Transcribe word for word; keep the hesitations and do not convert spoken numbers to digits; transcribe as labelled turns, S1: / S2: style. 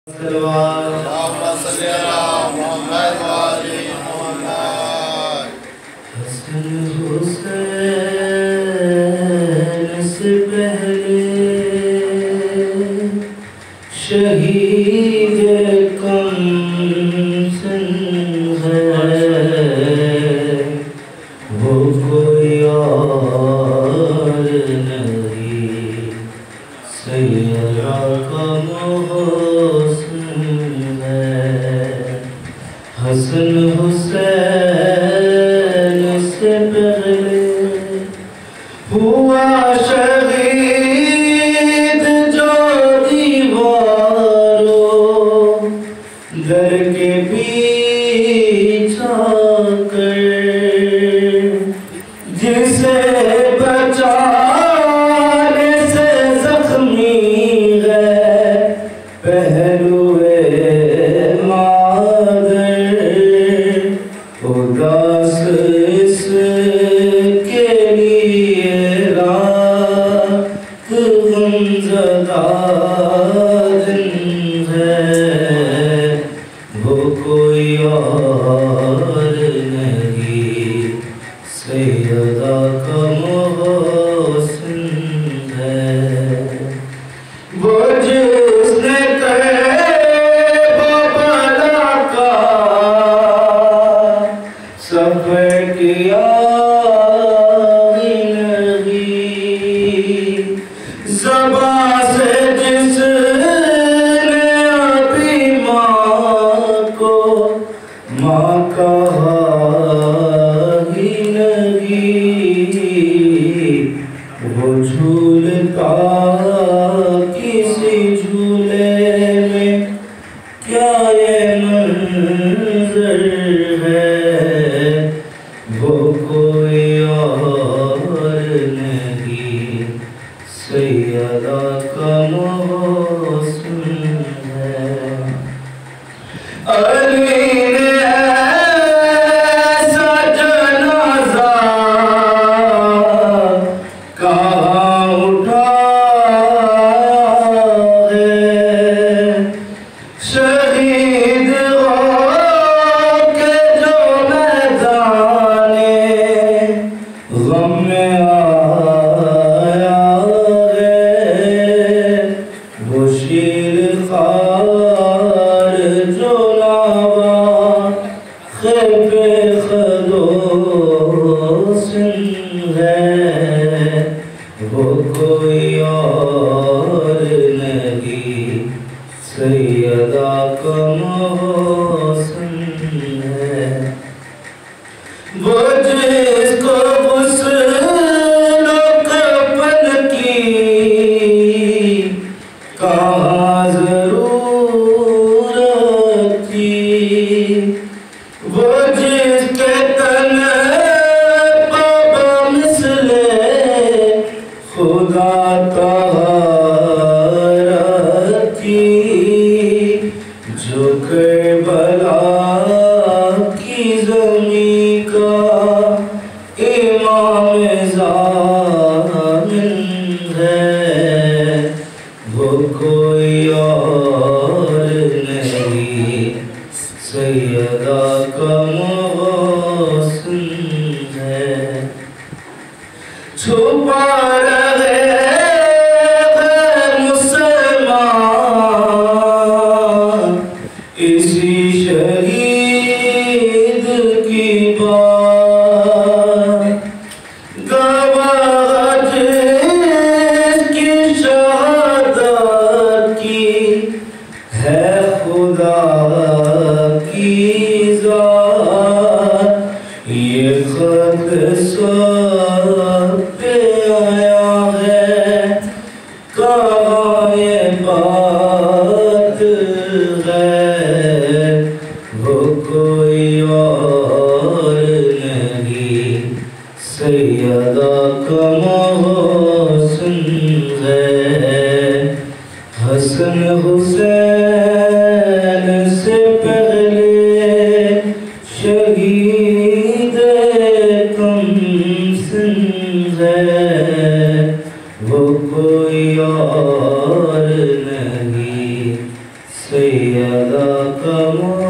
S1: हसन हुसैन से पहले शहीद कम सन है, वो कोई और नहीं सैयरा का मोहसिन है। हसन हुसैन से पहले हुआ शहीद जो दीवारों दर के पीछा कर, जिसे बचाने से जख्मी है पहलुए उदास इसके लिए रात गमज़दा दिन है, वो कोई और नहीं सैयदा का मोहसिन है। वो जिसने सफ़र किया नहीं, ज़बां से जिसने अभी माँ को माँ कहा ही नहीं, वो झूलता किसी झूले में क्या ये मंज़र है, वो कोई और नहीं सैयदा का मोहसिन है। अली ने ऐसा जनाज़ा कहाँ उठाया है, शहीद गम में आया है, वो शीर खार जो लावा ख़ैबे ख़दोसिन है, वो कोई और नहीं सैयदा का मोहसिन है। वो जिसको कहाँ ज़रूरत थी, वो जिसके तने मिसले खुदा तहारत थी, जो करबला की ज़मीं का इमाम ज़ामिन है, वो कोई और नहीं सैयदा का मोहसिन है। छुपा रहे मुसलमान इसी शहीद की बात, गवाह जिसकी शहादत की है खुदा की ज़ात, ये खत सब पे आया है, कहाँ ये बात है, वो कोई और नहीं सैयदा का मोहसिन है। हसन हुसैन से पहले शहीद कम सन है, वो कोई और नहीं से अदा कमा